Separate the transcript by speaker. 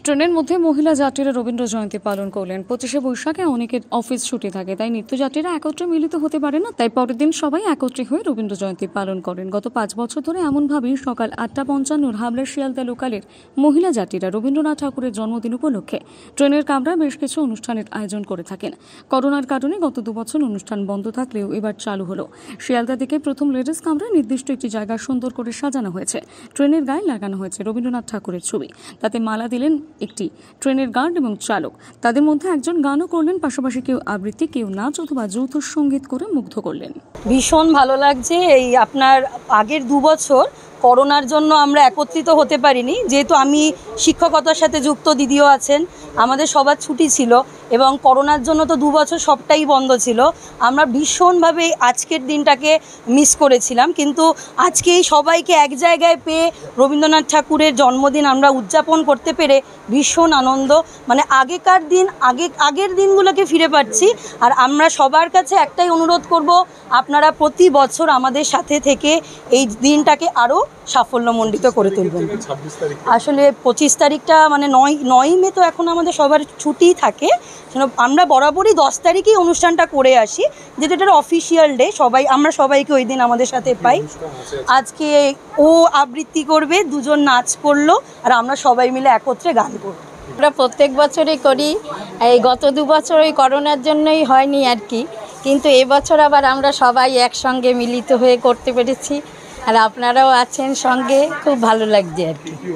Speaker 1: ট্রেনের মধ্যে মহিলা যাত্রীরা রবীন্দ্র জয়ন্তী পালন করলেন। 25শে বৈশাখে অনেকের অফিস ছুটি থাকে, তাই নিত্যযাত্রীরা একত্রে মিলিত হতে পারে না, তাই পরের দিন সবাই একত্রে হয়ে রবীন্দ্র জয়ন্তী পালন করেন। গত 5 বছর ধরে এমনভাবেই সকাল 8:55 হাবড়া শিয়ালদা লোকালের মহিলা যাত্রীরা রবীন্দ্রনাথ ঠাকুরের জন্মদিন উপলক্ষে ট্রেনের কামরায় বেশ কিছু অনুষ্ঠানের আয়োজন করে থাকেন। করোনার কারণে গত 2 বছর অনুষ্ঠান বন্ধ থাকলেও এবার চালু হলো। শিয়ালদা থেকে প্রথম লেডিস কামরায় নির্দিষ্ট একটি জায়গা সুন্দর করে সাজানো হয়েছে। ট্রেনের গায়ে লাগানো হয়েছে রবীন্দ্রনাথ ঠাকুরের ছবি, তাতে মালা দিলেন একটি ট্রেনের গার্ড এবং চালক। তাদের মধ্যে একজন গানও করলেন, পাশাপাশি কেউ আবৃত্তি, কেউ নাচ অথবা যৌথ সঙ্গীত করে মুগ্ধ করলেন।
Speaker 2: ভীষণ ভালো লাগছে। এই আপনার আগের 2 বছর করোনার জন্য আমরা একত্রিত হতে পারিনি, যেহেতু আমি শিক্ষকতার সাথে যুক্ত, দিদিও আছেন, আমাদের সবার ছুটি ছিল এবং করোনার জন্য তো 2 বছর সবটাই বন্ধ ছিল। আমরা ভীষণভাবে আজকের দিনটাকে মিস করেছিলাম, কিন্তু আজকে এই সবাইকে এক জায়গায় পেয়ে রবীন্দ্রনাথ ঠাকুরের জন্মদিন আমরা উদযাপন করতে পেরে ভীষণ আনন্দ। মানে আগের দিনগুলোকে ফিরে পাচ্ছি। আর আমরা সবার কাছে একটাই অনুরোধ করব, আপনারা প্রতি বছর আমাদের সাথে থেকে এই দিনটাকে আরও সাফল্যমণ্ডিত করে তুলবেন। আসলে 25 তারিখটা মানে 9ই মে তো এখন আমাদের সবার ছুটি থাকে। আমরা বরাবরই 10 তারিখেই অনুষ্ঠানটা করে আসি, যেহেতু এটার অফিসিয়াল ডে। আমরা সবাইকে ওই দিন আমাদের সাথে পাই। আজকে ও আবৃত্তি করবে, 2জন নাচ করলো, আর আমরা সবাই মিলে একত্রে গান করব।
Speaker 3: আমরা প্রত্যেক বছরই করি। এই গত 2 বছর ওই করোনার জন্যই হয়নি আর কি, কিন্তু এবছর আবার আমরা সবাই একসঙ্গে মিলিত হয়ে করতে পেরেছি। আর আপনারাও আছেন সঙ্গে, খুব ভালো লাগছে আর কি।